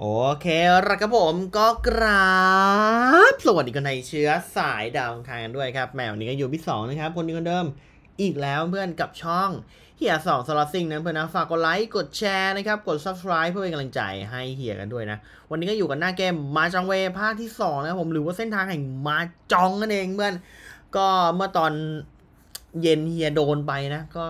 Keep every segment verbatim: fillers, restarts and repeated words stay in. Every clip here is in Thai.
โอเคแล้วครับผมก็กราบสวัสดีคนไทยเชื้อสายดาวทางกันด้วยครับแมวนี้ก็อยู่ที่สองนะครับคนนี้คนเดิมอีกแล้วเพื่อนกับช่องเฮียสองสล็อตซิงนะเพื่อนนะฝากกดไลค์กดแชร์นะครับกด ซับสไครบ์ เพื่อเป็นกำลังใจให้เฮียกันด้วยนะวันนี้ก็อยู่กันหน้าเกมมาจองเวภาคที่สองนะผมหรือว่าเส้นทางแห่งมาจองนั่นเองเพื่อนก็เมื่อตอนเย็นเฮียโดนไปนะก็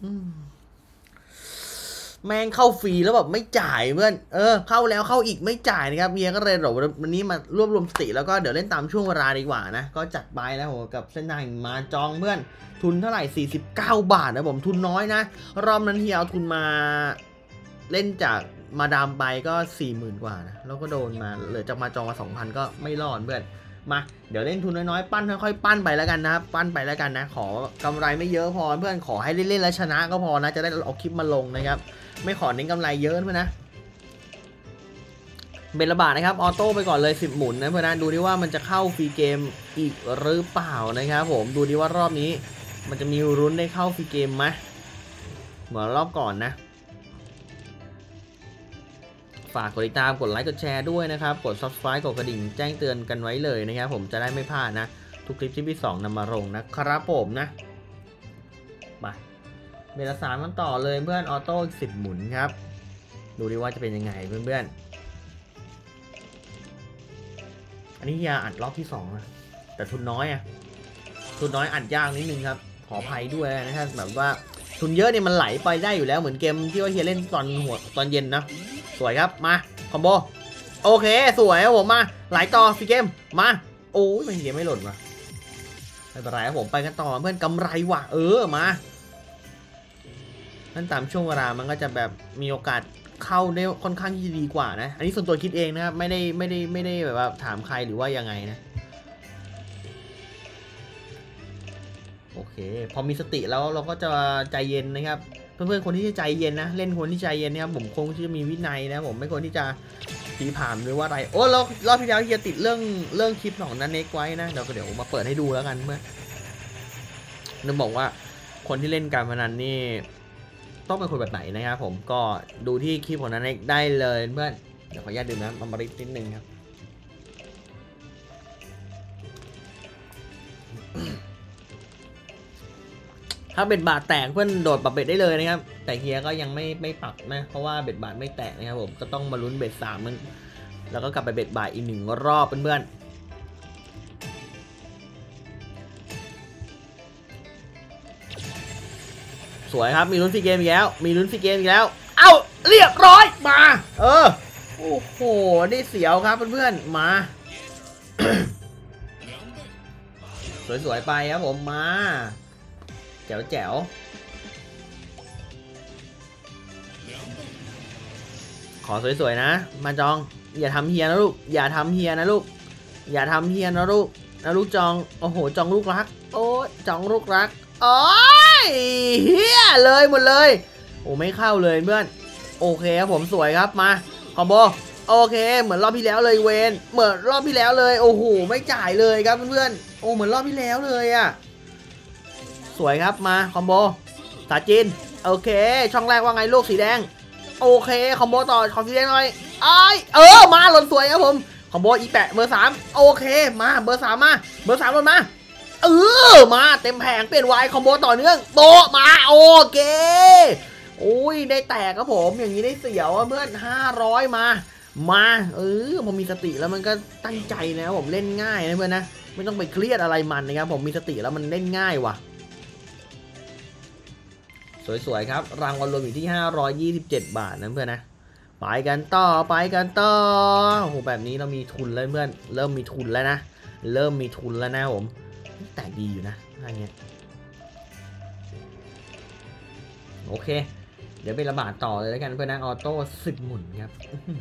แม่งเข้าฟรีแล้วแบบไม่จ่ายเพื่อนเออเข้าแล้วเข้าอีกไม่จ่ายนะครับเมียก็เลยบอกวันนี้มารวบรวมสติแล้วก็เดี๋ยวเล่นตามช่วงเวลาดีกว่านะก็จัดไปแล้วผมกับเส้นทางมาจองเพื่อนทุนเท่าไหร่สี่สิบเก้าบาทนะผมทุนน้อยนะรอบนั้นที่เอาทุนมาเล่นจากมาดามไปก็สี่หมื่นกว่านะแล้วก็โดนมาเหลือจากมาจองมาสองพันก็ไม่รอดเพื่อนมาเดี๋ยวเล่นทุนน้อยๆปั้นค่อยๆปั้นไปแล้วกันนะครับปั้นไปแล้วกันนะขอกำไรไม่เยอะพอเพื่อนขอให้เล่นๆแล้วชนะก็พอนะจะได้เอาคลิปมาลงนะครับไม่ขอเน้นกำไรเยอะเพื่อนนะเบลบาทนะครับออโต้ไปก่อนเลยสิบหมุนนะเพื่อนนะดูดิว่ามันจะเข้าฟรีเกมอีกหรือเปล่านะครับผมดูดิว่ารอบนี้มันจะมีรุ้นได้เข้าฟรีเกมไหมเหมือนรอบก่อนนะฝากกดติดตามกดไลค์กดแชร์ด้วยนะครับกด ซับสไครบ์ กดกระดิ่งแจ้งเตือนกันไว้เลยนะครับผมจะได้ไม่พลาดนะทุกคลิปที่พี่สองนำมาลงนะครับผมนะมาเบลสามมันต่อเลยเพื่อนออโต้อีกสิบหมุนครับดูดิว่าจะเป็นยังไงเพื่อนๆอันนี้ยาอัดรอบที่สองนะแต่ทุนน้อยอะทุนน้อยอัดยากนิดนึงครับขออภัยด้วยนะครับแบบว่าทุนเยอะเนี่ยมันไหลไปได้อยู่แล้วเหมือนเกมที่ว่าเฮียเล่นตอนหัวตอนเย็นนะสวยครับมาคอมโบโอเคสวยครับผมมาไหลต่อฟรีเกมมาโอ้ยมันเกมไม่หล่นว่ะไม่เป็นไรครับผมไปกันต่อเพื่อนกำไรว่ะเออมานั่นตามช่วงเวลามันก็จะแบบมีโอกาสเข้าได้ค่อนข้างที่ดีกว่านะอันนี้ส่วนตัวคิดเองนะครับไม่ได้ไม่ได้ไม่ได้แบบว่าถามใครหรือว่ายังไงนะโอเคพอมีสติแล้วเราก็จะใจเย็นนะครับเพื่อนๆคนที่จะใจเย็นนะเล่นคนที่ใจเย็นนะครับผมคงจะมีวินัยนะผมไม่ควรที่จะผีผ่านหรือว่าอะไรโอ้รอบรอบที่แล้วจะติดเรื่องเรื่องคลิปของนันเน็กไว้นะเดี๋ยวเดี๋ยวมาเปิดให้ดูแล้วกันเมื่อนึกบอกว่าคนที่เล่นการพนันนี่ต้องเป็นคนแบบไหนนะครับผมก็ดูที่คลิปของนันเน็กได้เลยเพื่อนเดี๋ยวขออนุญาตดื่มน้ำอมฤตนิดนึงครับถ้าเบ็ดบาทแตกเพื่อนโดดปรับเบ็ดได้เลยนะครับแต่เฮียก็ยังไม่ไม่ปรับนะเพราะว่าเบ็ดบาทไม่แตกนะครับผมก็ต้องมาลุ้นเบ็ดสามมันแล้วก็กลับไปเบ็ดบาทอีกหนึ่งรอบเพื่อนๆสวยครับมีลุ้นซีเกมอีกแล้วมีลุ้นซีเกมอีกแล้วเอ้าเรียบร้อยมาเออโอ้โหนี่เสียวครับเพื่อนๆมา สวยๆไปครับผมมาแจ๋วแจ๋วขอสวยๆนะมาจองอย่าทำเฮียนะลูกอย่าทำเฮียนะลูกอย่าทำเฮียนะลูกนะลูกจองโอ้โหจองลูกรักโอ้ยจองลูกรักโอ้ยเฮียเลยหมดเลยโอ้ไม่เข้าเลยเพื่อนโอเคครับผมสวยครับมาคอมโบโอเคเหมือนรอบที่แล้วเลยเวนเหมือนรอบที่แล้วเลยโอ้โหไม่จ่ายเลยครับเพื่อนๆโอ้เหมือนรอบที่แล้วเลยอะสวยครับมาคอมโบสาจินโอเคช่องแรกว่าไงลูกสีแดงโอเคคอมโบต่อขอสีแดงหน่อยไอเออมาหล่นสวยครับผมคอมโบอีแปะเบอร์สามโอเคมาเบอร์สามมาเบอร์สามหล่นมาเออมาเต็มแผงเปลี่ยนไวคอมโบต่อเนื่องโบมาโอเคโอ้ยได้แตกครับผมอย่างนี้ได้เสียวเพื่อนห้าร้อยมามาเออผมมีสติแล้วมันก็ตั้งใจนะผมเล่นง่ายนะเพื่อนนะไม่ต้องไปเครียดอะไรมันนะครับผมมีสติแล้วมันเล่นง่ายว่ะสวยๆครับรางวัลรวมอยู่ที่ห้าร้อยยี่สิบเจ็ดบาทนะเพื่อนนะไปกันต่อไปกันต่อโอ้โหแบบนี้เรามีทุนแล้วเพื่อนเริ่มมีทุนแล้วนะเริ่มมีทุนแล้วนะผมแต่ดีอยู่นะอะไรเงี้ยโอเคเดี๋ยวไประบาดต่อเลยแล้วกันเพื่อนนะออโต้สิบหมุนครับ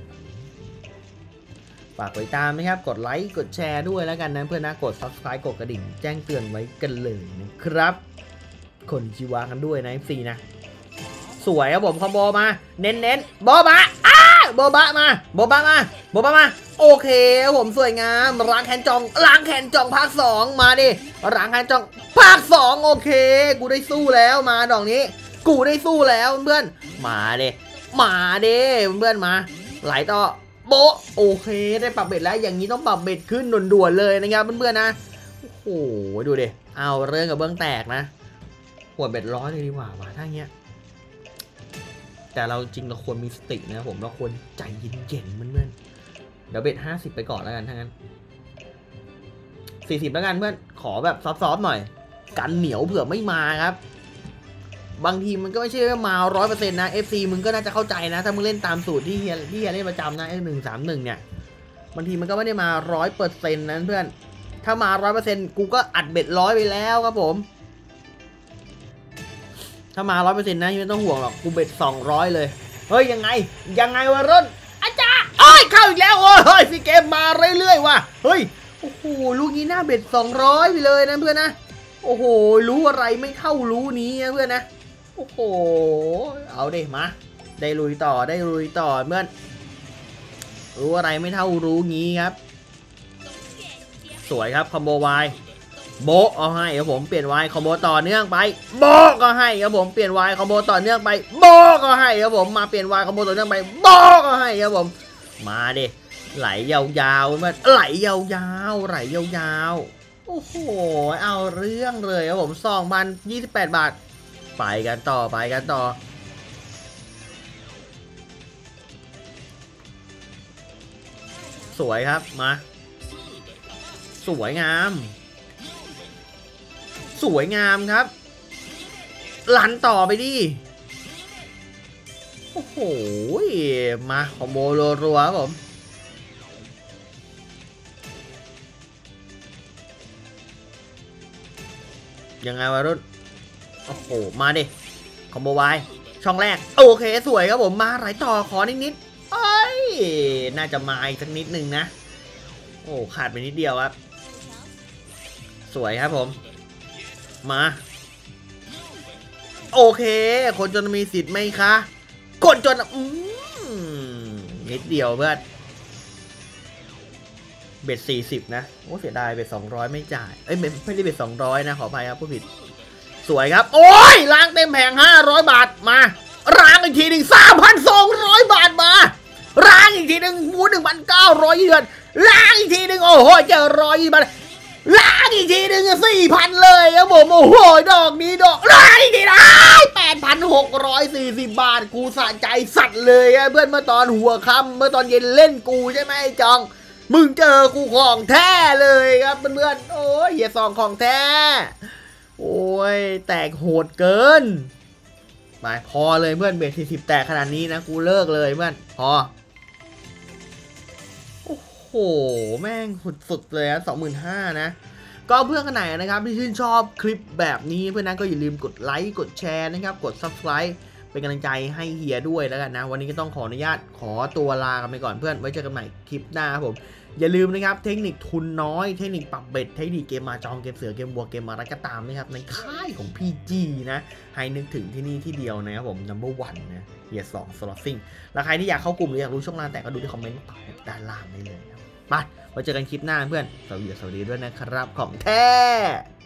ฝากติดตามนะครับกดไลค์กดแชร์ด้วยแล้วกันนะเพื่อนนะกด ซับสไครบ์ กดกระดิ่งแจ้งเตือนไว้กันเลยนะครับคนชีวากันด้วยนะซีนะสวยครับผมคอมโบมาเน้นเน้นโบบะอ้าโบบะมาโบบะมาโบบะมาโอเคผมสวยงามล้างแขนจองล้างแขนจองภาคสองมาดิล้างแขนจองภาคสองโอเคกูได้สู้แล้วมาดอกนี้กูได้สู้แล้วเพื่อนมาดิมาดิเพื่อนมาไหลต่อโบโอเคได้ปรับเบ็ดแล้วอย่างนี้ต้องปรับเบ็ดขึ้นด่วนๆเลยนะครับเพื่อนๆนะโอ้โหดูดิเอาเรื่องกับเบื้องแตกนะหัวเบ็ดร้อยเลยดีกว่าว่ะถ้าเงี้ยแต่เราจริงเราควรมีสตินะผมเราควรใจเย็นๆเพื่อนๆเดี๋ยวเบ็ดห้าสิบไปก่อนแล้วกันถ้างั้นสี่สิบแล้วกันเพื่อนขอแบบซอฟๆหน่อยกันเหนียวเผื่อไม่มาครับบางทีมันก็ไม่ใช่ว่ามาร้อยเปอร์เซ็นต์นะ เอฟ ซี มึงก็น่าจะเข้าใจนะถ้ามึงเล่นตามสูตรที่เฮียที่เฮียเล่นประจำนะไอ้หนึ่งสามหนึ่งเนี่ยบางทีมันก็ไม่ได้มาร้อยเปอร์เซ็นต์นะเพื่อนถ้ามาร้อยเปอร์เซ็นต์กูก็อัดเบ็ดร้อยไปแล้วครับผมถ้ามาร้อยเปอร์เซ็นต์นะไม่ต้องห่วงหรอกกูเบ็ดสองร้อยเลยเฮ้ยยังไงยังไงวะรุ่นอาจารย์เอ้ยเข้าอีกแล้วโอ้ยเฮ้ยพี่เกมมาเรื่อยๆว่ะเฮ้ยโอ้โหลูกนี้หน้าเบ็ดสองร้อยไปเลยนะเพื่อนนะโอ้โหรู้อะไรไม่เท่ารู้นี้นะเพื่อนนะโอ้โหเอาดิมาได้ลุยต่อได้ลุยต่อเพื่อนรู้อะไรไม่เท่ารู้งี้ครับสวยครับคอมโบวายโบเอาให้ครับผมเปลี่ยนวายคอมโบต่อเนื่องไปโบก็ให้ครับผมเปลี่ยนวายคอมโบต่อเนื่องไปโบก็ให้ครับผมมาเปลี่ยนวายคอมโบต่อเนื่องไปโบก็ให้ครับผมมาดิไหลยาวๆมันไหลยาวๆไหลยาวๆโอ้โหเอาเรื่องเลยครับผม สองพันยี่สิบแปด บาทไปกันต่อไปกันต่อสวยครับมาสวยงามสวยงามครับลันต่อไปดิโอ้โหมาคอมโบรัวๆครับผมยังไงวะรุ่นโอ้โหมาดิคอมโบวายช่องแรกโอเคสวยครับผมมาไหลต่อขอนิดๆเอ้ยน่าจะมาอีกสักนิดนึงนะโอ้ขาดไปนิดเดียวครับสวยครับผมมาโอเคคนจนมีสิทธิ์ไหมคะคนจนอืมนิดเดียวเพื่อนเบ็ดสี่สิบนะโอ้เสียดายเบ็ดสองร้อยไม่จ่ายเอ้ยไม่ได้เบ็ดสองร้อยนะขออภัยครับผู้ผิดสวยครับโอ้ยล้างเต็มแผงห้าร้อยบาทมาล้างอีกทีหนึ่งสามพันสองร้อยบาทมาล้างอีกทีหนึ่งมูหนึ่งพันเก้าร้อยยี่สิบล้างอีกทีหนึ่งโอ้โหเจอร้อยยี่สิบล้างอีกทีหนึ่งสี่พันเลยครับผมโอ้โหดอกนี้ดอกล้างอีกทีนะแปดพันหกร้อยสี่สิบบาทกูสะใจสัตว์เลยเพื่อนเมื่อตอนหัวค่ำเมื่อตอนเย็นเล่นกูใช่ไหมไอ้จองมึงเจอกูของแท้เลยครับเพื่อนๆโอ้ยเฮียซองของแท้โอ้ยแตกโหดเกินไปพอเลยเพื่อนเบสสี่สิบแตกขนาดนี้นะกูเลิกเลยเพื่อนพอโอ้โหแม่งสุดๆเลยนะสองหมื่นห้านะก็เพื่อนกันไหนนะครับที่ชื่นชอบคลิปแบบนี้เพื่อนนั้นก็อย่าลืมกดไลค์กดแชร์นะครับกด ซับสไครบ์ เป็นกำลังใจให้เฮียด้วยแล้วกันนะวันนี้ก็ต้องขออนุญาตขอตัวลากันไปก่อนเพื่อนไว้เจอกันใหม่คลิปหน้าครับผมอย่าลืมนะครับเทคนิคทุนน้อยเทคนิคปรับเบ็ดเทคนิคเกมมาจองเกมเสือเกมบัวเกมอะไรก็ตามนะครับในค่ายของ พี จี นะให้นึกถึงที่นี่ที่เดียวนะครับผม นัมเบอร์วัน นะเฮียสองสล็อตซิ่งแล้วใครที่อยากเข้ากลุ่มหรืออยากรู้ช่องล่างแต่ก็ดูที่คอมเมนต์ด้านล่างได้เลยครับไปไว้เจอกันคลิปหน้าเพื่อนสวัสดีสวัสดีด้วยนะครับของแท้